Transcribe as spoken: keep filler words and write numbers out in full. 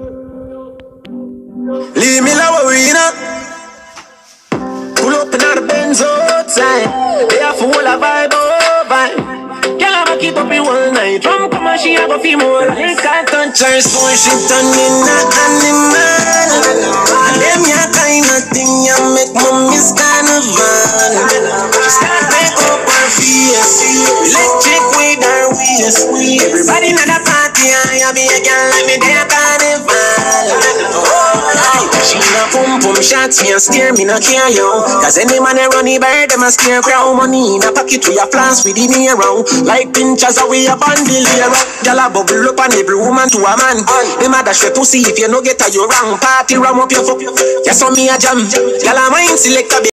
Leave me low, we know. Pull up in our Benz outside. They have full of vibe, oh vibe. Girl, I'ma keep up in one night. Drum come and she a go feel more like I touch her, so she turn in a animal. And them ya kind of thing ya make me miss carnival. She start break up her face, electric with her waist. Everybody in the party, I be a girl like me, they a carnival. She a pum pum shots, me a steer, me no care yo. Cause any man a run the bird, them a scare crowd. Money in a pocket, we a flans with the knee around. Like pinchers, we a bundle here. Y'all a bubble up on every woman to a man. Them a dash your pussy if you no get a you wrong. Party ram up your fuck, yeah so me a jam. Y'all a mind select a